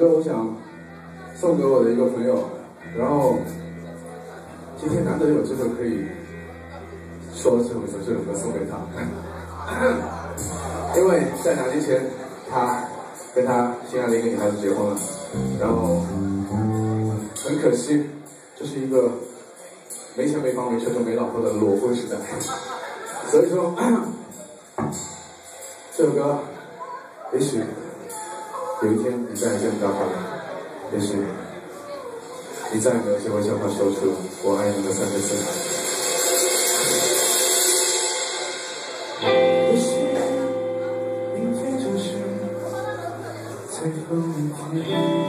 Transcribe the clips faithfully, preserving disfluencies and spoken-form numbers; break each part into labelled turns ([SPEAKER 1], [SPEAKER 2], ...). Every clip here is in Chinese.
[SPEAKER 1] 歌我想送给我的一个朋友，然后今天难得有机会可以说这首这首歌送给他，因为在两年前他跟他心爱的一个女孩子结婚了，然后很可惜，这是一个没钱没房没车就没老婆的裸婚时代，所以说这首歌也许有一天你再也见不到他了，也许你再也没有机会向他说出我爱你的三个字。也许明天就是最后一天。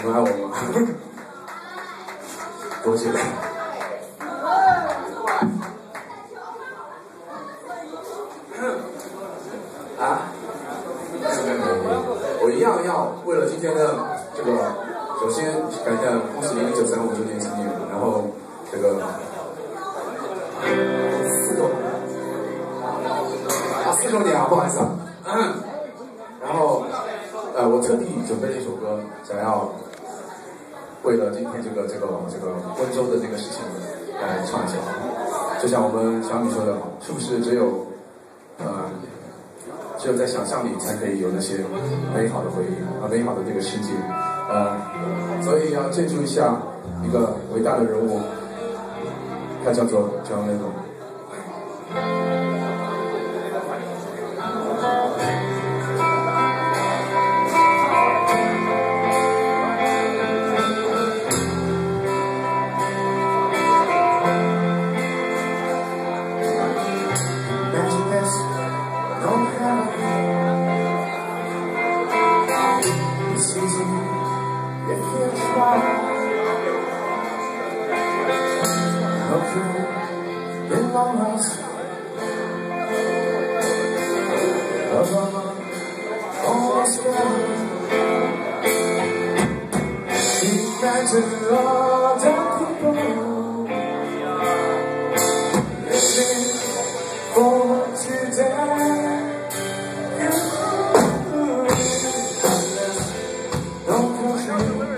[SPEAKER 1] 你们爱我吗？多谢。啊？我一样要为了今天的这个，首先感谢恭喜一九三五周年纪念，然后这个四周啊四周年啊，不好意思啊。嗯、然后呃，我特地准备了一首歌，想要为了今天这个这个这个温州的这个事情来唱一下。就像我们小米说的，是不是只有呃。只有在想象里才可以有那些美好的回忆和美好的这个世界，呃，所以要借助一下一个伟大的人物，他叫做 John Lennon。Imagine all the people living for today. Don't control.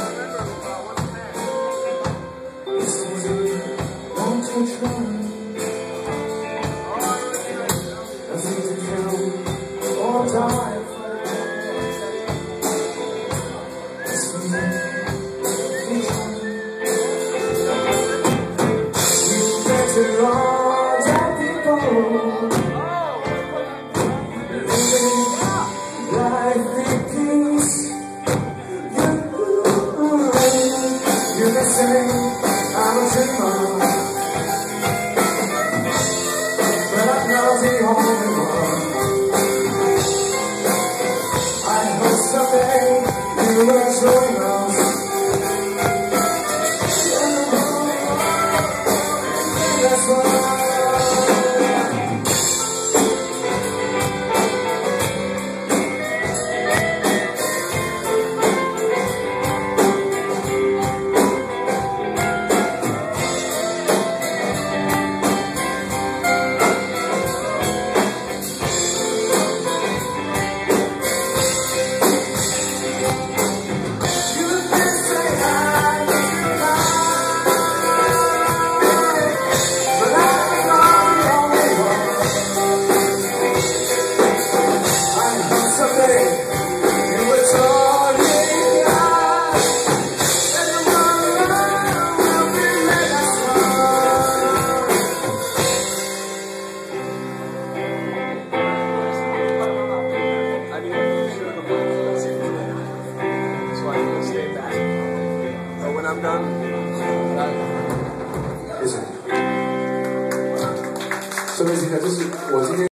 [SPEAKER 1] It's easy, don't you try. Nothing to kill or die. It's easy. To all the people living life in peace, you, you may say I'm a dreamer, but I'm not the only one. I hope someday you will join us. That's why I'm done. 谢谢。顺便提一下，就是我今天。